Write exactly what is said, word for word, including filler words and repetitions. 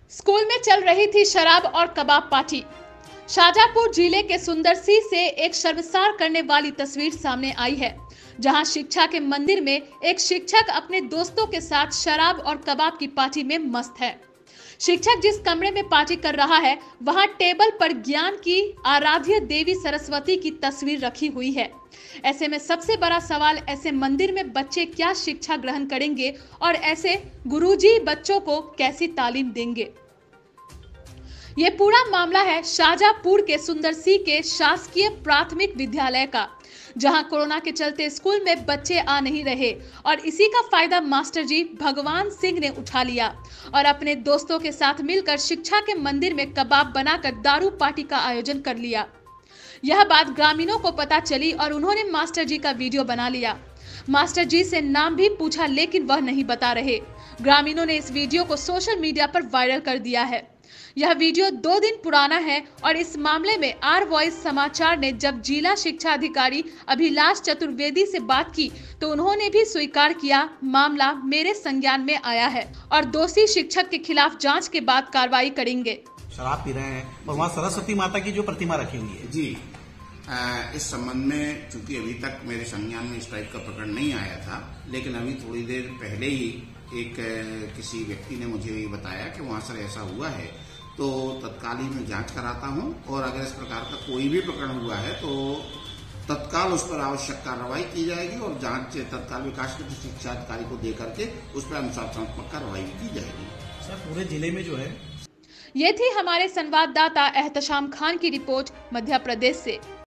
School में चल रही थी शराब और कबाब पार्टी। शाहजहांपुर जिले के सुंदरसी से एक शर्मसार करने वाली तस्वीर सामने आई है, जहां शिक्षा के मंदिर में एक शिक्षक अपने दोस्तों के साथ शराब और कबाब की पार्टी में मस्त है। शिक्षक जिस कमरे में पार्टी कर रहा है, वहां टेबल पर ज्ञान की आराध्य देवी सरस्वती की तस्वीर रखी हुई है। ऐसे में सबसे बड़ा सवाल, ऐसे मंदिर में बच्चे क्या शिक्षा ग्रहण करेंगे और ऐसे गुरुजी बच्चों को कैसी तालीम देंगे। ये पूरा मामला है शाहजहांपुर के सुंदरसी के शासकीय प्राथमिक विद्यालय का, जहां कोरोना के चलते स्कूल में बच्चे आ नहीं रहे और इसी का फायदा मास्टर जी भगवान सिंह ने उठा लिया और अपने दोस्तों के साथ मिलकर शिक्षा के मंदिर में कबाब बनाकर दारू पार्टी का आयोजन कर लिया। यह बात ग्रामीणों को पता चली और उन्होंने मास्टर जी का वीडियो बना लिया। मास्टर जी से नाम भी पूछा, लेकिन वह नहीं बता रहे। ग्रामीणों ने इस वीडियो को सोशल मीडिया पर वायरल कर दिया है। यह वीडियो दो दिन पुराना है और इस मामले में आर वॉइस समाचार ने जब जिला शिक्षा अधिकारी अभिलाष चतुर्वेदी से बात की तो उन्होंने भी स्वीकार किया, मामला मेरे संज्ञान में आया है और दोषी शिक्षक के खिलाफ जांच के बाद कार्रवाई करेंगे। शराब पी रहे हैं और वहाँ सरस्वती माता की जो प्रतिमा रखी हुई है। जी, आ, इस संबंध में चूंकि अभी तक मेरे संज्ञान में इस टाइप का प्रकरण नहीं आया था, लेकिन अभी थोड़ी देर पहले ही एक किसी व्यक्ति ने मुझे ये बताया कि वहाँ सर ऐसा हुआ है, तो तत्काल ही मैं जांच कराता हूँ और अगर इस प्रकार का कोई भी प्रकरण हुआ है तो तत्काल उस पर आवश्यक कार्रवाई की जाएगी और जांच तत्काल विकास के शिक्षा अधिकारी को दे करके उस पर अनुशासनात्मक कार्रवाई की जाएगी। सर पूरे जिले में जो है, ये थी हमारे संवाददाता एहतशाम खान की रिपोर्ट मध्य प्रदेश से।